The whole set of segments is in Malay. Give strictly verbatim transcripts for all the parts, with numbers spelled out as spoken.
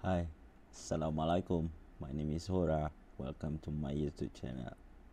Hi, Assalamualaikum. My name is Hora. Welcome to my YouTube channel.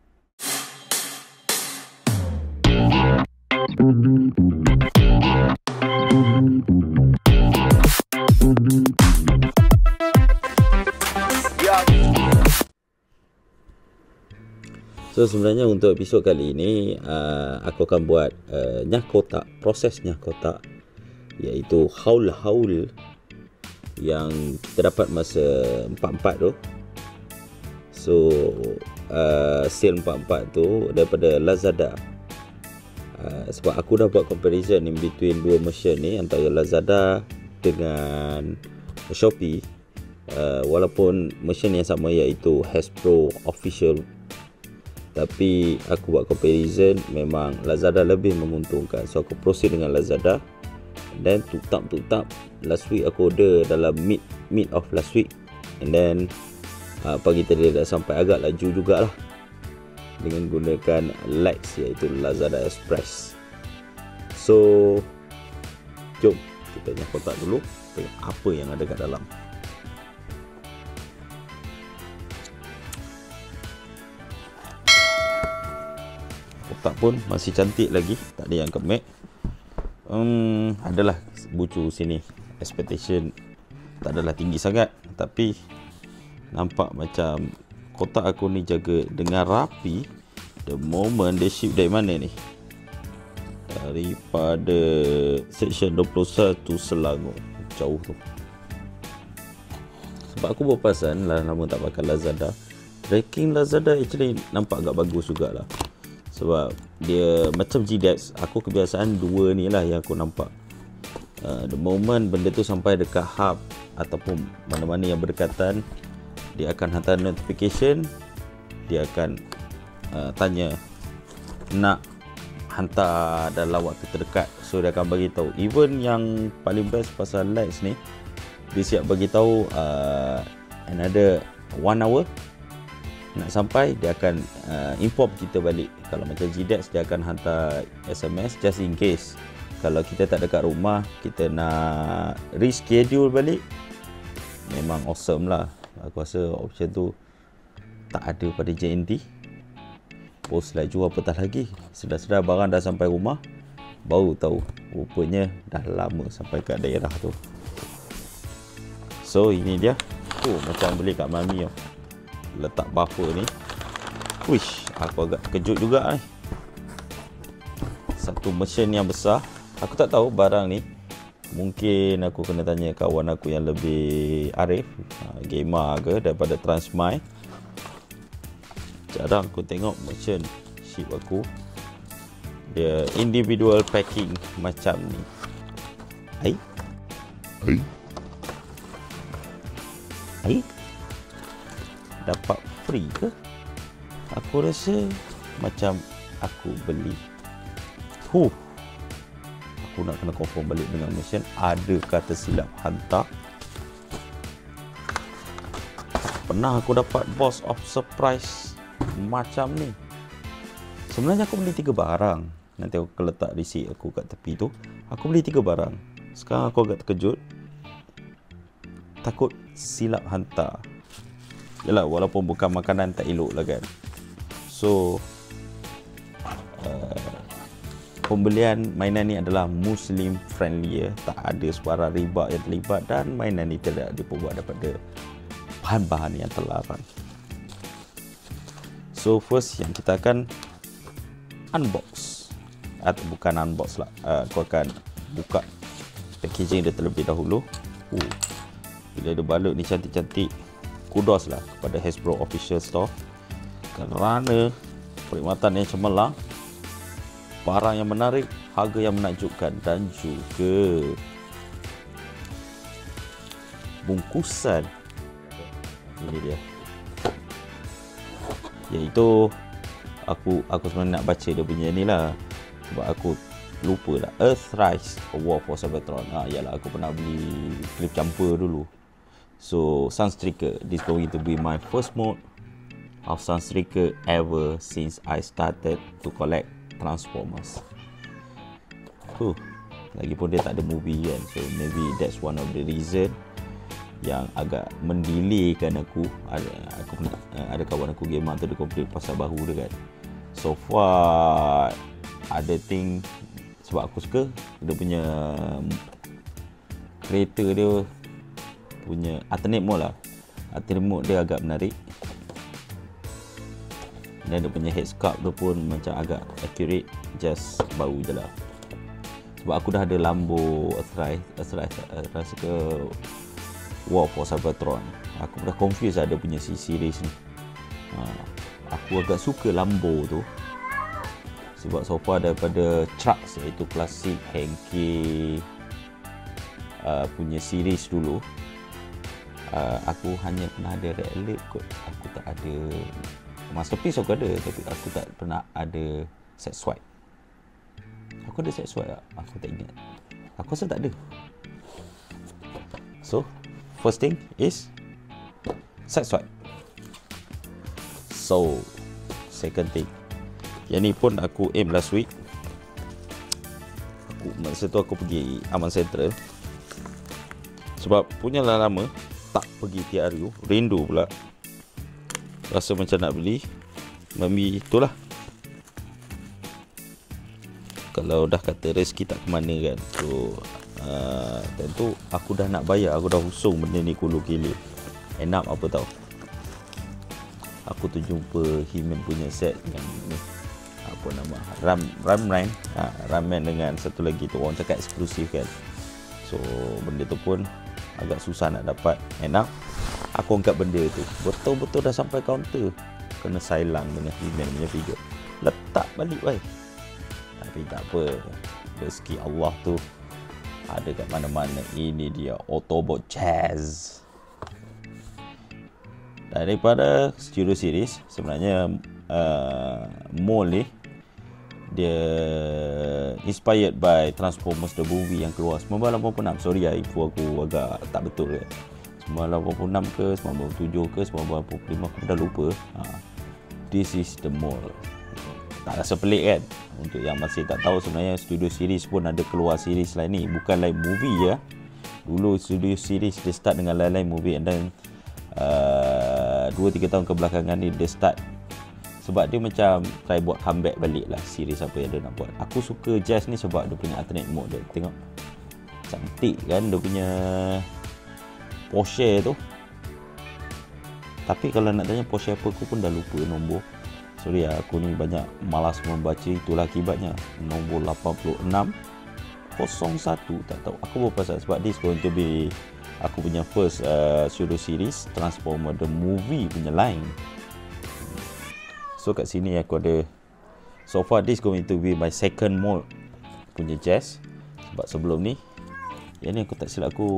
So sebenarnya untuk episod kali ini uh, aku akan buat uh, nyah kotak, proses nyah kotak, iaitu haul-haul yang terdapat masa empat empat tu. So uh, sale empat empat tu daripada Lazada. uh, Sebab aku dah buat comparison in between dua merchant ni, antara Lazada dengan Shopee. uh, Walaupun merchant yang sama, iaitu Hasbro Official, tapi aku buat comparison, memang Lazada lebih menguntungkan. So aku proceed dengan Lazada. Dan tutup-tutup last week aku order dalam mid mid of last week, and then uh, pagi tadi dah sampai. Agak laju jugalah dengan gunakan Lex, iaitu Lazada Express. So jom kita nyah kotak dulu, tengok apa yang ada kat dalam. Kotak pun masih cantik lagi, tak ada yang kemek. Hmm, adalah bucu sini. Expectation tak adalah tinggi sangat, tapi nampak macam kotak aku ni jaga dengan rapi. The moment dia ship dari mana ni? Daripada section dua puluh satu Selangor. Jauh tu. Sebab aku berperasan lah lama tak pakai Lazada. Tracking Lazada actually nampak agak bagus jugalah. Sebab dia macam G D X, aku kebiasaan dua ni lah yang aku nampak. uh, The moment benda tu sampai dekat hub ataupun mana-mana yang berdekatan, dia akan hantar notification. Dia akan uh, tanya nak hantar dalam waktu terdekat. So dia akan bagi tahu. Even yang paling best pasal Lex ni, dia siap bagi tahu uh, another one hour nak sampai. Dia akan uh, inform kita balik. Kalau macam G D X, dia akan hantar S M S just in case kalau kita tak dekat rumah, kita nak reschedule balik. Memang awesome lah. Aku rasa option tu tak ada pada J N T. Post laju apatah lagi, sedar-sedar barang dah sampai rumah, baru tahu rupanya dah lama sampai kat daerah tu. So ini dia. Oh, macam beli kat Mami tau, letak buffer ni. Wish, aku agak terkejut juga ni. Satu mesin yang besar. Aku tak tahu barang ni, mungkin aku kena tanya kawan aku yang lebih arif, gamer ke, daripada Transmile. Jarang aku tengok mesin ship aku dia individual packing macam ni. Hai Hai Hai dapat free ke? Aku rasa macam aku beli. Huh. Aku nak kena confirm balik dengan mesin. Adakah tersilap hantar? Pernah aku dapat box of surprise macam ni. Sebenarnya aku beli tiga barang. Nanti aku letak receipt aku kat tepi tu. Aku beli tiga barang. Sekarang aku agak terkejut. Takut silap hantar. Yalah, walaupun bukan makanan, tak elok lah kan. So uh, pembelian mainan ni adalah Muslim friendly ya. Tak ada suara riba yang terlibat, dan mainan ni tidak diperbuat daripada bahan-bahan yang terlarang. So first yang kita akan unbox, atau bukan unbox lah, uh, aku akan buka packaging dia terlebih dahulu. uh, Bila dia balut ni cantik-cantik, kudos lah kepada Hasbro Official Store kerana perkhidmatan yang cemerlang, barang yang menarik, harga yang menakjubkan, dan juga bungkusan. Ini dia, iaitu aku aku sebenarnya nak baca dia punya ni lah, sebab aku lupa lah. Earthrise, A War for Cybertron. Ah, yalah, aku pernah beli clip jumper dulu. So Sunstreaker, this is going to be my first mode of Sunstreaker ever since I started to collect Transformers. Huh, lagipun dia tak ada movie kan, so maybe that's one of the reason yang agak mendelaykan aku. Ada aku pernah, ada kawan aku gamer tu dia komplain pasal bahu dia kan. So far ada thing sebab aku suka dia punya kereta dia punya alternate mode lah. Alternate mode dia agak menarik. Dan dia punya head sculpt tu pun macam agak accurate, just bau je lah. Sebab aku dah ada Lambo Astrize, Astrize rasa ke War for Cybertron. Aku dah confuse ada punya C series ni. Ha, aku agak suka Lambo tu. Sebab so far daripada trucks iaitu klasik Hengki uh, punya series dulu, uh, aku hanya pernah ada Red Alert kot. Aku tak ada Masterpiece, aku ada tapi aku tak pernah ada set swipe. Aku ada set swipe tak? Aku tak ingat. Aku rasa tak ada. So first thing is set swipe. So second thing, yang ni pun aku aim last week. Aku masa tu aku pergi Aman Central. Sebab punya lah lama tak pergi T R U, rindu pula. Rasa macam nak beli. Mami itulah, kalau dah kata rezeki tak ke mana kan. So uh, tentu aku dah nak bayar, aku dah usung benda ni kulu gila. End up apa tau, aku tu jumpa He-Man punya set dengan ni, apa nama, Ram Ramman ha, Ramman dengan satu lagi tu orang cakap eksklusif kan. So benda tu pun agak susah nak dapat. End up aku angkat benda tu, betul-betul dah sampai kaunter, kena sailang dengan He-Man punya figure, letak balik wai. Tapi tak apa, rezeki Allah tu ada kat mana-mana. Ini dia Autobot Jazz. Daripada Studio Series, sebenarnya uh, mold ni dia inspired by Transformers the movie yang keluar sembilan belas lapan puluh enam. Sorry lah, info aku agak tak betul kan. sembilan belas lapan puluh enam ke sembilan belas lapan puluh tujuh ke sembilan belas lapan puluh lima, aku dah lupa. ha. This is the mold. Tak rasa pelik kan? Untuk yang masih tak tahu, sebenarnya Studio Series pun ada keluar series lain ni, bukan lain movie je. Dulu Studio Series dia start dengan lain-lain movie, and then dua tiga tahun kebelakangan ni dia start, sebab dia macam try buat comeback balik lah series apa yang dia nak buat. Aku suka Jazz ni sebab dia punya alternate mode dia. Tengok cantik kan dia punya Porsche tu. Tapi kalau nak tanya Porsche apa, aku pun dah lupa nombor. Sorry lah, aku ni banyak malas membaca, itulah akibatnya. Nombor lapan puluh enam kosong satu, tak tahu. Aku berpasal sebab this going to be aku punya first uh, Studio Series Transformer the movie punya line. So kat sini aku ada, so far this going to be my second mold punya Jazz. Sebab sebelum ni, yang ni aku tak silap aku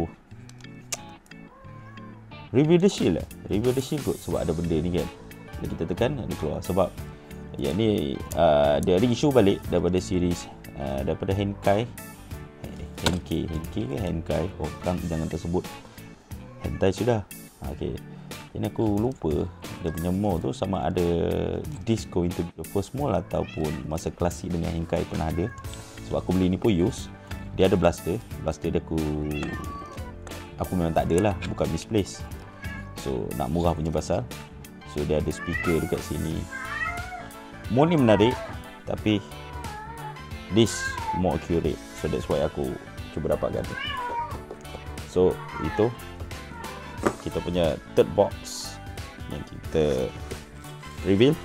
review the shield lah. Review the shield kot sebab ada benda ni kan. Bila kita tekan dia keluar. Sebab yang ni uh, dia reissue balik daripada series uh, daripada Henkai. Henkai, Henkai ke Henkai? Oh, kan jangan tersebut hentai sudah. Okey. Ini aku lupa dia punya mold tu sama ada this going to be the first mold ataupun masa klasik dengan Henkai pernah ada. Sebab aku beli ni pun use. Dia ada blaster. Blaster dia aku aku memang tak ada lah, bukan misplace. So nak murah punya pasal. So dia ada speaker dekat sini. Mold ni menarik, tapi this more accurate. So that's why aku cuba dapatkan. So itu kita punya third box yang kita reveal.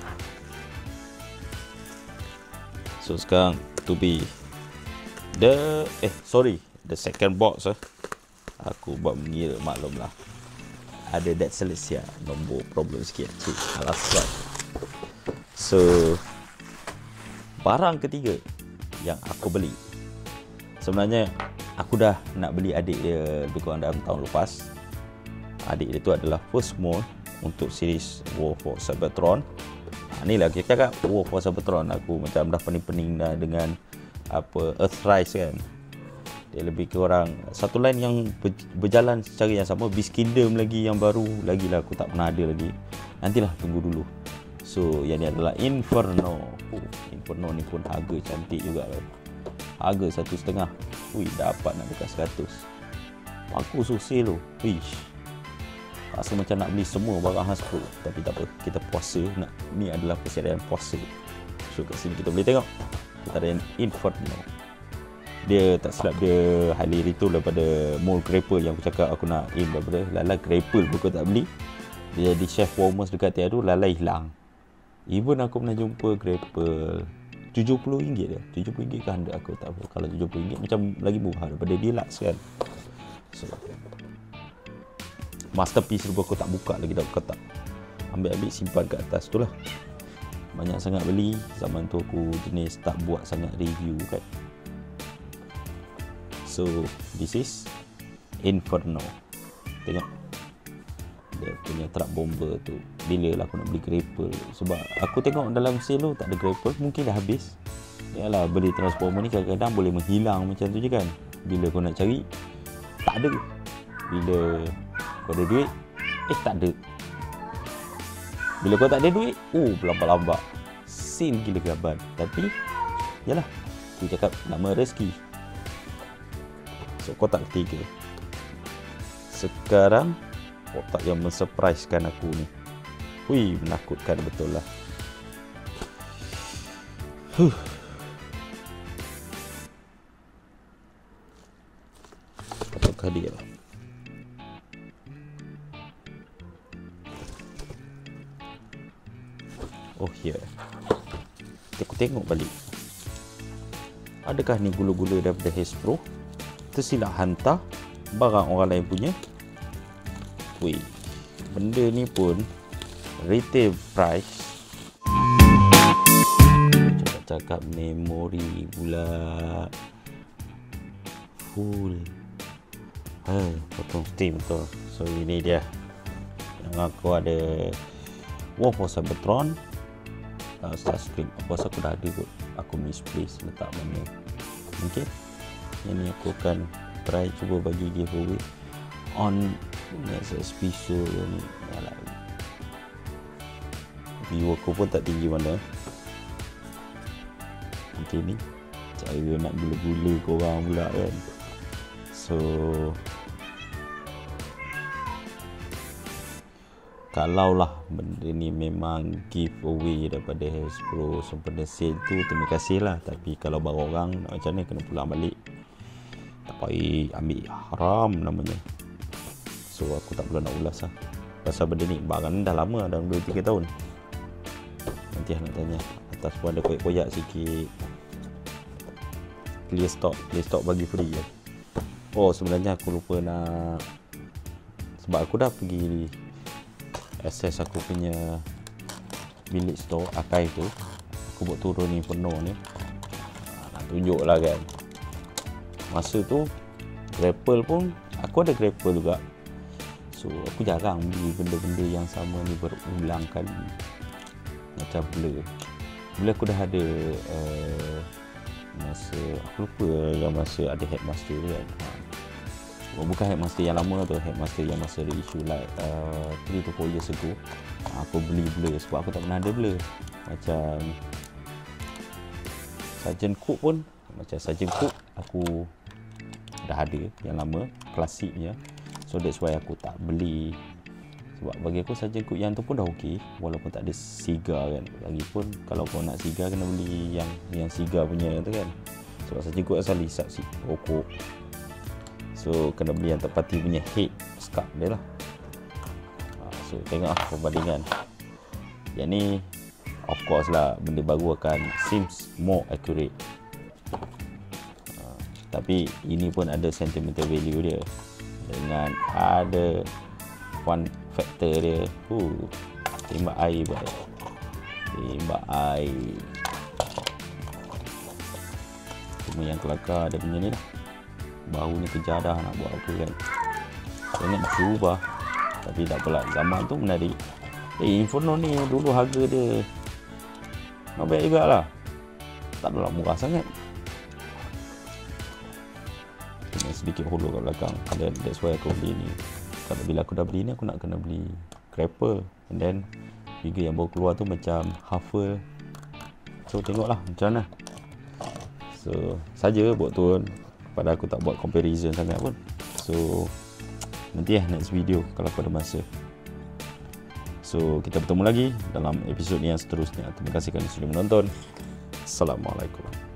So sekarang to be the eh sorry the second box eh. Aku buat mengira, maklum lah. Ada Dead Celestia, nombor problem sikit. Cik, alasan. So barang ketiga yang aku beli, sebenarnya aku dah nak beli adik dia lebih kurang dalam tahun lepas. Adik dia tu adalah first mold untuk series War for Cybertron. Ha, ni lah kita cakap War for Cybertron. Aku macam dah pening-pening dah dengan apa Earthrise kan. Dia lebih ke orang satu line yang berjalan secara yang sama. Beast Kingdom lagi yang baru, lagi lah aku tak pernah ada lagi. Nantilah, tunggu dulu. So yang ni adalah Inferno. Oh, Inferno ni pun harga cantik juga kan. Harga satu setengah. Ui, dapat nak dekat seratus. Aku so sale tu. Wish. Rasa macam nak beli semua barang Hasbro. Tapi tak apa, kita puasa. Nak, ni adalah persediaan puasa. So kat sini kita boleh tengok. Kita ada yang Inferno. Dia tak silap dia highly retail daripada Mole Grapple yang aku cakap aku nak aim daripada. Lala Grapple pun aku tak beli. Dia jadi chef warmers dekat tiada tu, Lala hilang. Even aku pernah jumpa Grapple tujuh puluh ringgit dia. tujuh puluh ringgit ke one hundred aku tak apa. Kalau tujuh puluh ringgit macam lagi murah daripada Deluxe kan. So, masterpiece tu aku tak buka lagi dah kotak. Ambil-ambil simpan kat atas tu lah. Banyak sangat beli. Zaman tu aku jenis tak buat sangat review kan. So this is Inferno. Tengok dia punya truck bomber tu. Bila lah aku nak beli grapple. Sebab aku tengok dalam sale tu tak ada grapple. Mungkin dah habis. Yalah, beli transformer ni kadang-kadang boleh menghilang macam tu je kan. Bila kau nak cari tak ada. Bila kau ada duit, eh tak ada. Bila kau tak ada duit, oh berlambak-lambak. Sale gila gaban. Tapi yalah, aku cakap nama rezeki. So kotak ketiga. Sekarang kotak yang mensurprisekan aku ni. Hui, menakutkan betul lah. Huh. Apakah dia? Oh ya, yeah. Aku tengok balik. Adakah ni gula-gula daripada Hasbro? Tersilap hantar barang orang lain punya. Weh, benda ni pun retail price. Cakap-cakap memori pula. Full. Ha, potong steam tu. So ini dia. Yang aku ada War for Cybertron. Uh, Starscream. Aku rasa aku dah ada kot. Aku misplace letak mana. Mungkin yang ni aku akan try cuba bagi giveaway on next episode ni. Yalah, view aku pun tak tinggi mana. Okay ni cara nak gula-gula korang pula kan. So kalau lah benda ni memang giveaway daripada Hasbro sempena sale tu, terima kasih lah. Tapi kalau baru orang macam ni kena pulang balik, tak payah ambil, haram namanya. So aku tak perlu nak ulas lah pasal benda ni. Barang ni dah lama, dah dua tiga tahun. Nanti nak tanya. Atas pun ada koyak-koyak sikit. Clear stock, clear stock bagi free kan. Oh sebenarnya aku lupa nak, sebab aku dah pergi access aku punya bilik store archive tu. Aku buat turun ni penuh ni. Nak tunjuk lah kan. Masa tu grapple pun aku ada grapple juga. So aku jarang beli benda-benda yang sama ni berulang kali. Macam blur. Bila aku dah ada uh, masa aku lupa yang masa ada Headmaster tu kan. Ha. Oh, bukan Headmaster yang lama tu, Headmaster yang masa reissue like uh, three to four years ago. Ha, aku beli blur sebab aku tak pernah ada blur. Macam Sergeant Cook pun, macam Sergeant Cook aku dah ada yang lama, klasiknya. So that's why aku tak beli. Sebab bagi aku Sergeant Cook yang tu pun dah okey, walaupun tak ada Siga kan. Lagipun kalau kau nak Siga kena beli yang yang Siga punya tu kan. Sebab Sergeant Cook asal lisap si pokok. So kena beli yang terpati punya head scarf dia lah. So tengok lah perbandingan. Yang ni of course lah benda baru akan seems more accurate. Tapi ini pun ada sentimental value dia. Dengan ada fun factor dia. Uh, tembak air baik. Tembak air. Cuma yang kelakar ada punya ni lah. Baru ni kejar dah nak buat apa kan. Saya nak berubah. Tapi tak apalah, zaman tu menarik. Eh Inferno ni dulu harga dia not bad juga lah. Tak adalah murah sangat. Kena sedikit holo kat belakang. And that's why aku beli ni. Kalau bila aku dah beli ni, aku nak kena beli grapple. And then figure yang baru keluar tu macam Huffle. So tengoklah macam mana. So saja buat turun. Pada aku tak buat comparison sangat pun. So nanti ya next video kalau aku ada masa. So kita bertemu lagi dalam episod yang seterusnya. Terima kasih kerana sudah menonton. Assalamualaikum.